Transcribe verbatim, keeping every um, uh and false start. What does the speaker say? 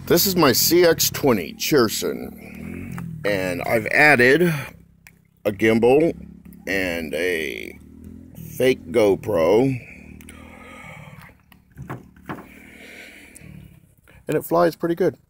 This is my C X twenty Cheerson, and I've added a gimbal and a fake GoPro, and it flies pretty good.